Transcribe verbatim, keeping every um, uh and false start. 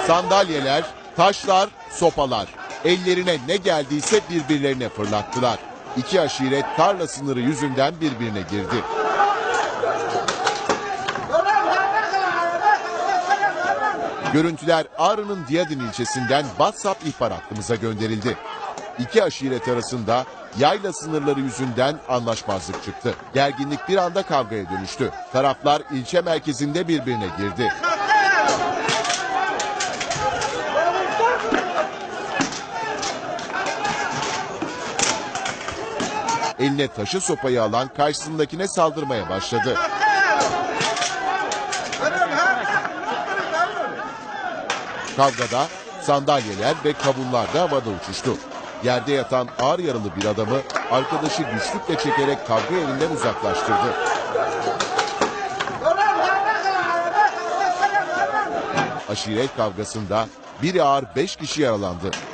Sandalyeler, taşlar, sopalar. Ellerine ne geldiyse birbirlerine fırlattılar. İki aşiret tarla sınırı yüzünden birbirine girdi. Görüntüler Ağrı'nın Diyadin ilçesinden WhatsApp ihbar hattımıza gönderildi. İki aşiret arasında yayla sınırları yüzünden anlaşmazlık çıktı. Gerginlik bir anda kavgaya dönüştü. Taraflar ilçe merkezinde birbirine girdi. Eline taşı sopayı alan karşısındakine saldırmaya başladı. Kavgada sandalyeler ve kavunlar da havada uçuştu. Yerde yatan ağır yaralı bir adamı arkadaşı güçlükle çekerek kavga yerinden uzaklaştırdı. Aşiret kavgasında biri ağır beş kişi yaralandı.